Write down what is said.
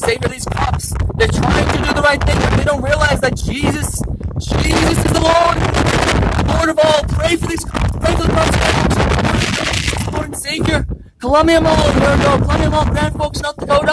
Savior. These cops, they're trying to do the right thing, but they don't realize that Jesus is the Lord of all. Pray for these cops. Pray for the cops. Lord and Savior. Columbia Mall, Grand Folks, North Dakota.